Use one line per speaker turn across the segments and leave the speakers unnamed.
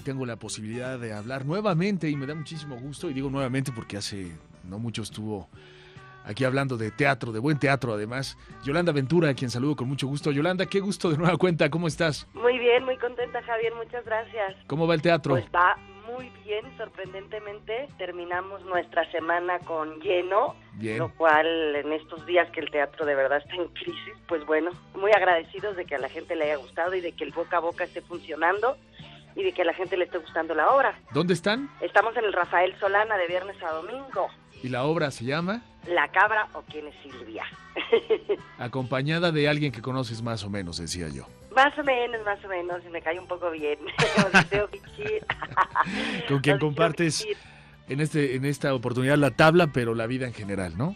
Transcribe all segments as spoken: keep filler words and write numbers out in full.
tengo la posibilidad de hablar nuevamente y me da muchísimo gusto, y digo nuevamente porque hace no mucho estuvo aquí hablando de teatro, de buen teatro además, Yolanda Ventura, a quien saludo con mucho gusto. Yolanda, qué gusto de nueva cuenta, ¿cómo estás?
Muy bien, muy contenta, Javier, muchas gracias.
¿Cómo va el teatro?
Pues va muy bien, sorprendentemente, terminamos nuestra semana con lleno,
Bien.
Lo cual en estos días que el teatro de verdad está en crisis, pues bueno, muy agradecidos de que a la gente le haya gustado y de que el boca a boca esté funcionando y de que a la gente le esté gustando la obra.
¿Dónde están?
Estamos en el Rafael Solana de viernes a domingo.
¿Y la obra se llama?
La cabra o quién es Silvia.
Acompañada de alguien que conoces más o menos, decía yo.
Más o menos, más o menos, me cae un poco bien.
Con quien compartes en este en esta oportunidad la tabla, pero la vida en general, ¿no?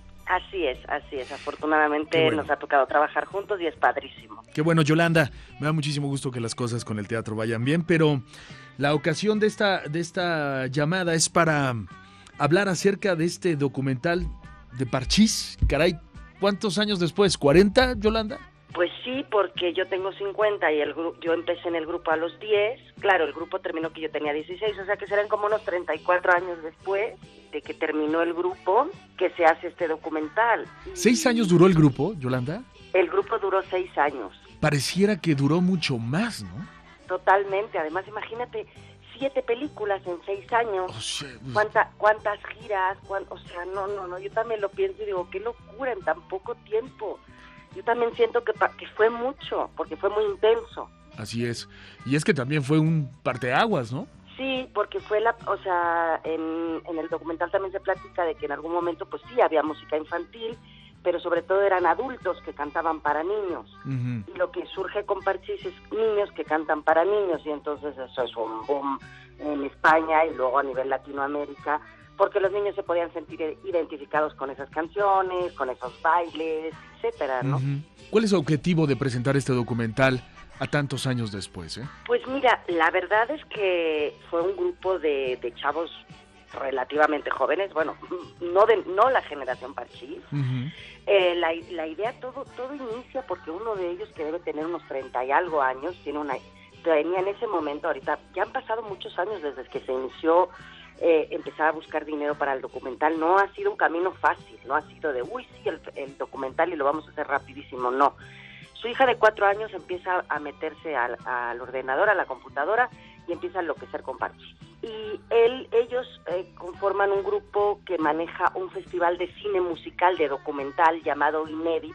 Así es, así es. Afortunadamente
bueno.
nos ha tocado trabajar juntos y es padrísimo.
Qué bueno, Yolanda. Me da muchísimo gusto que las cosas con el teatro vayan bien, pero la ocasión de esta de esta llamada es para hablar acerca de este documental de Parchís. Caray, ¿cuántos años después? ¿cuarenta, Yolanda?
Pues sí, porque yo tengo cincuenta y el gru- yo empecé en el grupo a los diez. Claro, el grupo terminó que yo tenía dieciséis, o sea que serán como unos treinta y cuatro años después de que terminó el grupo que se hace este documental.
¿Seis años duró el grupo, Yolanda?
El grupo duró seis años.
Pareciera que duró mucho más, ¿no?
Totalmente. Además, imagínate, siete películas en seis años.
O sea, pues,
¿Cuánta, ¿Cuántas giras? Cuán- o sea, no, no, no. Yo también lo pienso y digo, qué locura en tan poco tiempo. Yo también siento que, pa- que fue mucho, porque fue muy intenso.
así es. Y es que también fue un parteaguas, ¿no?
Sí, porque fue la, o sea, en, en el documental también se platica de que en algún momento, pues sí, había música infantil, pero sobre todo eran adultos que cantaban para niños.
Uh-huh.
Y lo que surge con Parchís es niños que cantan para niños, y entonces eso es un boom en España y luego a nivel Latinoamérica, porque los niños se podían sentir identificados con esas canciones, con esos bailes, etcétera, ¿no?
Uh-huh. ¿Cuál es el objetivo de presentar este documental a tantos años después, eh?
Pues mira, la verdad es que fue un grupo de, de chavos relativamente jóvenes, bueno, no de no la generación Parchís.
Uh-huh.
Eh, la, la idea, todo todo inicia porque uno de ellos, que debe tener unos treinta y algo años, tiene una tenía en ese momento, ahorita ya han pasado muchos años desde que se inició, eh, empezar a buscar dinero para el documental. No ha sido un camino fácil, no ha sido de, uy, sí, el, el documental y lo vamos a hacer rapidísimo, no. Su hija de cuatro años empieza a meterse al, al ordenador, a la computadora, y empieza a enloquecer con Parchís. Y él, ellos eh, conforman un grupo que maneja un festival de cine musical, de documental, llamado Inédit,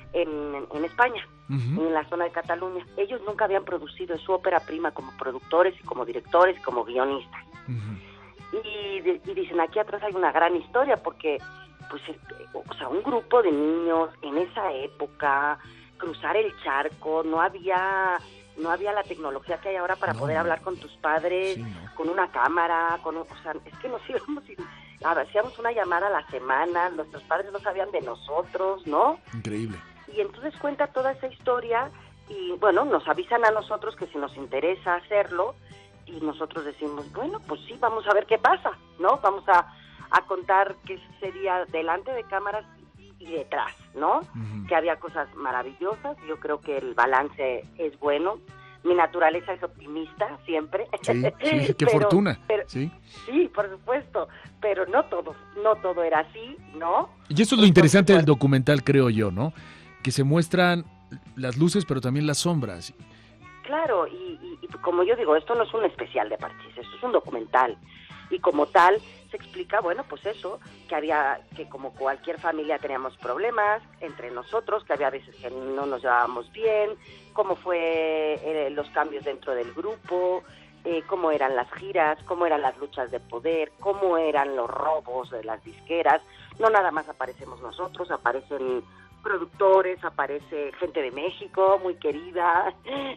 en, en España, uh-huh. en la zona de Cataluña. Ellos nunca habían producido, es su ópera prima como productores y como directores y como guionistas. Uh-huh. Y, de, y dicen, aquí atrás hay una gran historia, porque pues, o sea, un grupo de niños en esa época, cruzar el charco, no había no había la tecnología que hay ahora para no, poder hablar con tus padres, sí, no. con una cámara, con un, o sea, es que nos íbamos y hacíamos una llamada a la semana, nuestros padres no sabían de nosotros, ¿no?
Increíble.
Y entonces cuenta toda esa historia y, bueno, nos avisan a nosotros que si nos interesa hacerlo, y nosotros decimos, bueno, pues sí, vamos a ver qué pasa, ¿no? Vamos a, a contar qué sería delante de cámaras y detrás, ¿no? Uh-huh. Que había cosas maravillosas, yo creo que el balance es bueno, mi naturaleza es optimista siempre.
Sí, sí, qué
pero,
fortuna.
Pero,
sí.
sí, por supuesto, pero no todo, no todo era así, ¿no?
Y eso es lo interesante del documental, creo yo, ¿no? Que se muestran las luces, pero también las sombras.
Claro, y, y, y como yo digo, esto no es un especial de Parchís, esto es un documental, y como tal se explica, bueno, pues eso, que había, que como cualquier familia teníamos problemas entre nosotros, que había veces que no nos llevábamos bien, cómo fue eh, los cambios dentro del grupo, eh, cómo eran las giras, cómo eran las luchas de poder, cómo eran los robos de las disqueras. No nada más aparecemos nosotros, aparecen productores, aparece gente de México muy querida,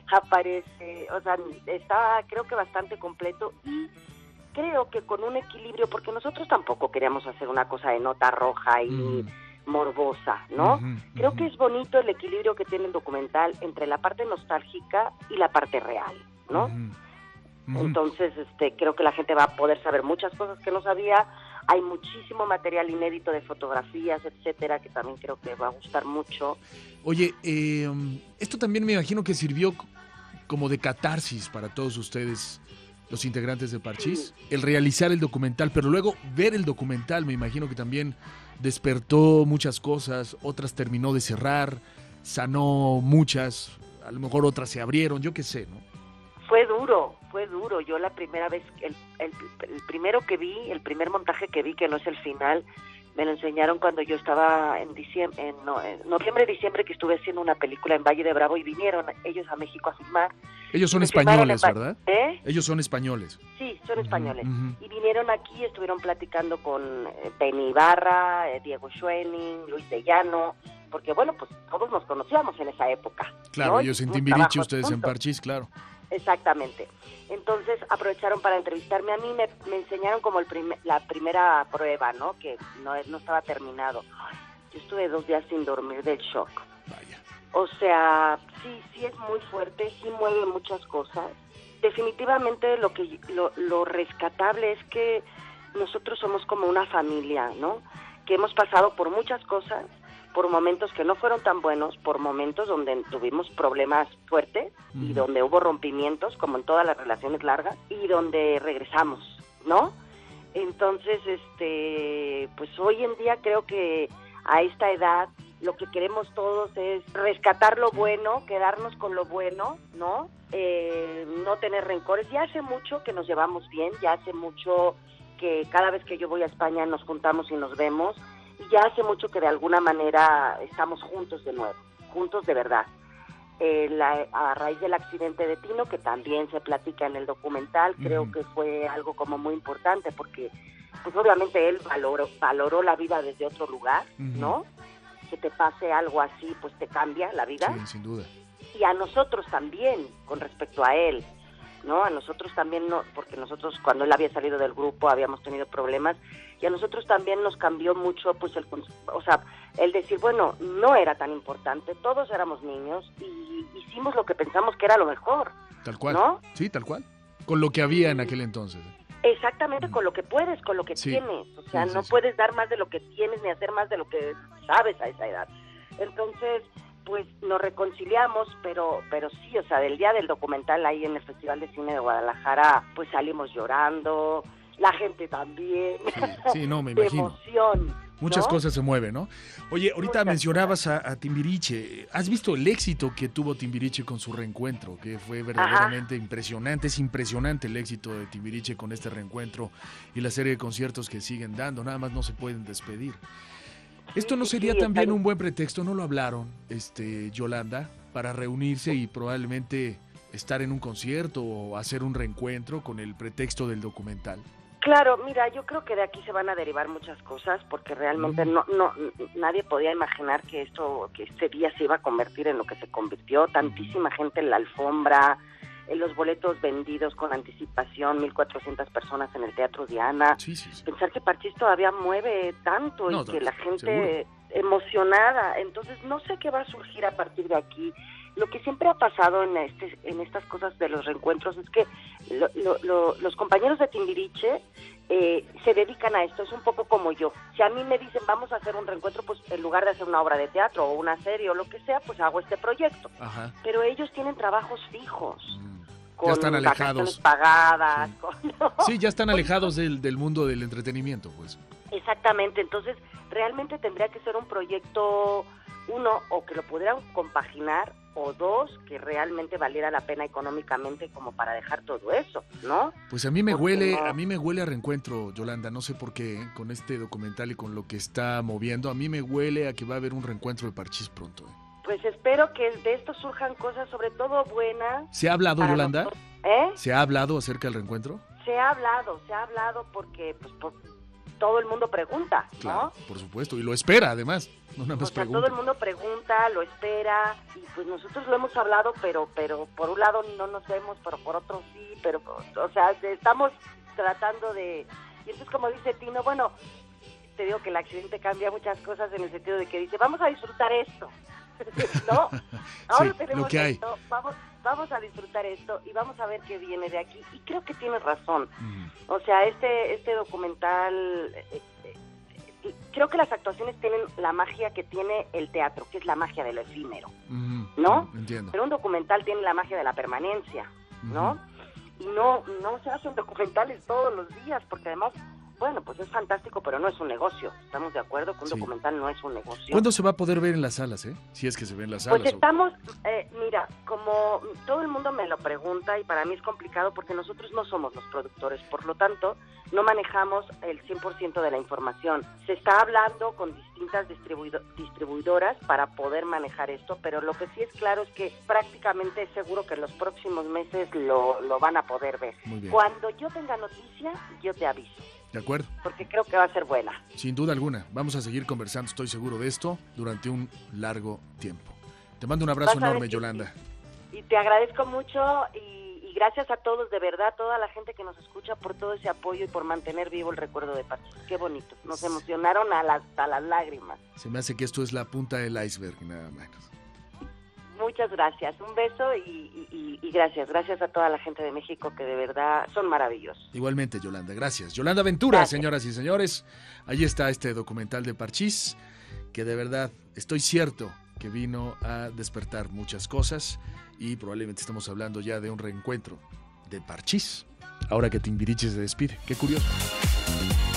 aparece, o sea, está creo que bastante completo, y creo que con un equilibrio, porque nosotros tampoco queríamos hacer una cosa de nota roja y mm. morbosa, ¿no? Uh-huh, creo uh-huh. que es bonito el equilibrio que tiene el documental entre la parte nostálgica y la parte real, ¿no? Uh-huh. Uh-huh. Entonces, este, creo que la gente va a poder saber muchas cosas que no sabía. Hay muchísimo material inédito de fotografías, etcétera, que también creo que va a gustar mucho.
Oye, eh, esto también me imagino que sirvió como de catarsis para todos ustedes los integrantes de Parchís, sí. el realizar el documental, pero luego ver el documental, me imagino que también despertó muchas cosas, otras terminó de cerrar, sanó muchas, a lo mejor otras se abrieron, yo qué sé, ¿no?
Fue duro, fue duro. Yo la primera vez, el, el, el primero que vi, el primer montaje que vi, que no es el final, me lo enseñaron cuando yo estaba en diciembre, en, no, en noviembre, diciembre, que estuve haciendo una película en Valle de Bravo y vinieron ellos a México a filmar.
Ellos son españoles,
en...
¿verdad?
¿Eh?
Ellos son españoles.
Sí, son españoles.
Uh-huh.
Y vinieron aquí, estuvieron platicando con Penny Ibarra, eh, Diego Schwenning, Luis de Llano, porque bueno, pues todos nos conocíamos en esa época.
Claro,
¿no?
ellos en Timbiriche, ustedes juntos. En Parchís, claro.
Exactamente. Entonces aprovecharon para entrevistarme a mí, me, me enseñaron como el prim- la primera prueba, ¿no? Que no, no estaba terminado. Yo estuve dos días sin dormir del shock.
Vaya.
O sea, sí, sí es muy fuerte, sí mueve muchas cosas. Definitivamente lo que lo, lo rescatable es que nosotros somos como una familia, ¿no? Que hemos pasado por muchas cosas, por momentos que no fueron tan buenos, por momentos donde tuvimos problemas fuertes uh-huh. y donde hubo rompimientos, como en todas las relaciones largas, y donde regresamos, ¿no? Entonces, este, pues hoy en día creo que a esta edad lo que queremos todos es rescatar lo bueno, quedarnos con lo bueno, ¿no? Eh, no tener rencores. Ya hace mucho que nos llevamos bien, ya hace mucho que cada vez que yo voy a España nos juntamos y nos vemos, y ya hace mucho que de alguna manera estamos juntos de nuevo, juntos de verdad. Eh, la, a raíz del accidente de Tino, que también se platica en el documental, uh-huh. creo que fue algo como muy importante, porque pues obviamente él valoró, valoró la vida desde otro lugar, uh-huh. ¿no? Que te pase algo así, pues te cambia la vida.
Sí, sin duda.
Y a nosotros también, con respecto a él, ¿no? A nosotros también, no, porque nosotros cuando él había salido del grupo habíamos tenido problemas, y a nosotros también nos cambió mucho, pues, el, o sea, el decir, bueno, no era tan importante, todos éramos niños y hicimos lo que pensamos que era lo mejor.
Tal cual,
¿no?
Sí, tal cual, con lo que había en aquel entonces.
Exactamente, con lo que puedes, con lo que sí. tienes, o sea, sí, sí, no sí. puedes dar más de lo que tienes ni hacer más de lo que sabes a esa edad. Entonces, pues nos reconciliamos, pero pero sí, o sea, del día del documental ahí en el Festival de Cine de Guadalajara, pues salimos llorando, la gente también.
Sí, sí no, me imagino.
De emoción.
Muchas
¿no?
cosas se mueven, ¿no? Oye, ahorita
Muchas
mencionabas a, a Timbiriche. ¿Has visto el éxito que tuvo Timbiriche con su reencuentro? Que fue verdaderamente Ajá. impresionante. Es impresionante el éxito de Timbiriche con este reencuentro y la serie de conciertos que siguen dando. Nada más no se pueden despedir. ¿Esto no sería
sí,
también
está...
un buen pretexto? ¿No lo hablaron, este, Yolanda, para reunirse y probablemente estar en un concierto o hacer un reencuentro con el pretexto del documental?
Claro, mira, yo creo que de aquí se van a derivar muchas cosas, porque realmente no, no, nadie podía imaginar que esto, que este día se iba a convertir en lo que se convirtió. Tantísima gente en la alfombra, en los boletos vendidos con anticipación, mil cuatrocientas personas en el Teatro Diana.
Sí, sí, sí.
Pensar que Parchís todavía mueve tanto no, y que la gente seguro. emocionada. Entonces, no sé qué va a surgir a partir de aquí. Lo que siempre ha pasado en este, en estas cosas de los reencuentros es que lo, lo, lo, los compañeros de Timbiriche eh, se dedican a esto. Es un poco como yo. Si a mí me dicen vamos a hacer un reencuentro, pues en lugar de hacer una obra de teatro o una serie o lo que sea, pues hago este proyecto.
Ajá.
Pero ellos tienen trabajos fijos.
Mm.
Con
ya están alejados.
Pagadas.
Sí.
Con, ¿no?
sí, ya están alejados del, del mundo del entretenimiento, pues.
Exactamente. Entonces, realmente tendría que ser un proyecto, uno, o que lo pudieran compaginar, o dos, que realmente valiera la pena económicamente como para dejar todo eso, ¿no?
Pues a mí me
Porque
huele,
no...
a mí me huele a reencuentro, Yolanda, no sé por qué, ¿eh? Con este documental y con lo que está moviendo, a mí me huele a que va a haber un reencuentro de Parchís pronto, ¿eh?
Pues espero que de esto surjan cosas sobre todo buenas.
¿Se ha hablado, Yolanda?
Nosotros, ¿eh?
¿Se ha hablado acerca del reencuentro?
Se ha hablado, se ha hablado porque pues por, todo el mundo pregunta, ¿no?
Claro, por supuesto, y lo espera además, no nada más
o sea,
pregunta.
todo el mundo pregunta, lo espera, y pues nosotros lo hemos hablado, pero pero por un lado no nos vemos, pero por otro sí, pero, o sea, estamos tratando de... Y entonces, como dice Tino, bueno, te digo que el accidente cambia muchas cosas en el sentido de que dice, vamos a disfrutar esto, ¿no? Ahora
sí,
tenemos
lo que hay.
esto, vamos, vamos a disfrutar esto y vamos a ver qué viene de aquí. Y creo que tienes razón. Mm. O sea, este, este documental... Eh, eh, creo que las actuaciones tienen la magia que tiene el teatro, que es la magia de lo efímero,
mm,
¿no?
Entiendo.
Pero un documental tiene la magia de la permanencia, ¿no?
Mm.
y no, no se hacen documentales todos los días, porque además, bueno, pues es fantástico, pero no es un negocio. ¿Estamos de acuerdo que un
Sí.
documental no es un negocio?
¿Cuándo se va a poder ver en las salas, eh? Si es que se ve en las salas.
Pues
o-
estamos, eh, mira, como todo el mundo me lo pregunta y para mí es complicado porque nosotros no somos los productores, por lo tanto, no manejamos el cien por ciento de la información. Se está hablando con distintas distribuido- distribuidoras para poder manejar esto, pero lo que sí es claro es que prácticamente es seguro que en los próximos meses lo, lo van a poder ver.
Muy bien.
Cuando yo tenga noticia, yo te aviso,
De acuerdo.
porque creo que va a ser buena.
Sin duda alguna. Vamos a seguir conversando, estoy seguro de esto, durante un largo tiempo. Te mando un abrazo
Vas a ver
enorme,
que
Yolanda.
sí. Y te agradezco mucho y, y gracias a todos, de verdad, toda la gente que nos escucha por todo ese apoyo y por mantener vivo el recuerdo de Parchís. Qué bonito. Nos emocionaron a las, a las lágrimas.
Se me hace que esto es la punta del iceberg, nada más.
Muchas gracias. Un beso y, y, y- y gracias. Gracias a toda la gente de México que de verdad son maravillosos.
Igualmente, Yolanda, gracias. Yolanda Ventura,
Gracias.
señoras y señores. Ahí está este documental de Parchís, que de verdad estoy cierto que vino a despertar muchas cosas y probablemente estamos hablando ya de un reencuentro de Parchís. Ahora que Timbiriche se despide. Qué curioso.